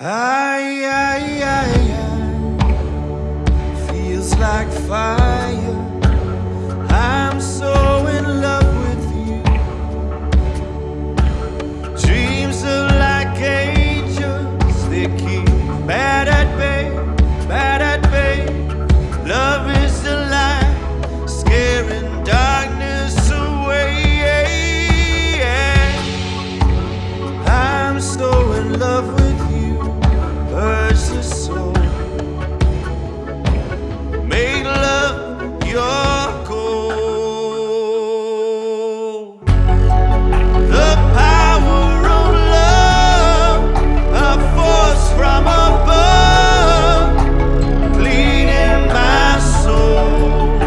Ay, ay, ay, ay. Feels like fire. I'm so in love with you. Dreams are like angels, they keep bad at bay, bad at bay. Love is the light, scaring darkness away. I'm so in love with you, urge the soul. Make love your goal. The power of love, a force from above, cleaning my soul.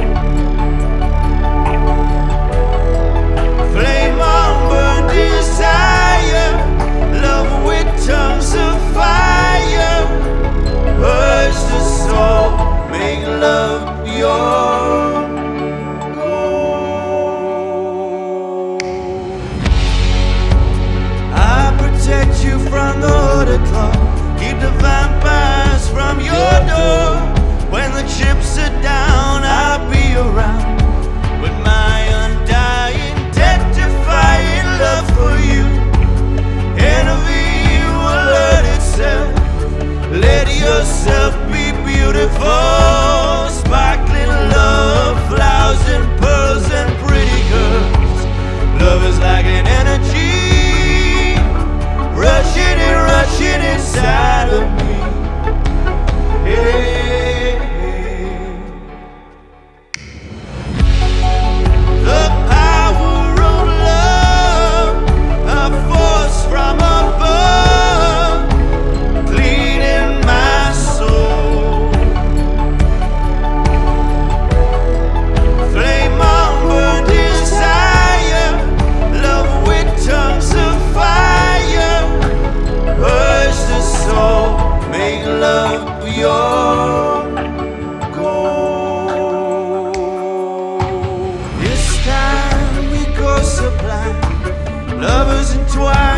Flame on burn desire, love with tongues of fire. Urge the soul, make love your goal. I protect you from the hooded claw, keep the vampires from your door. When the chips are down, I'll be around with my undying, death-defying love for you. Envy will hurt itself. Let yourself be beautiful. Sparkling love, flowers and pearls and pretty girls. Love is like an energy, rushing inside of me. Hey. The power of love, a force from above, cleaning my soul. Flame on burn desire, love with tongues of fire. Urge the soul, make love your goal. This time we go sublime, lovers entwined.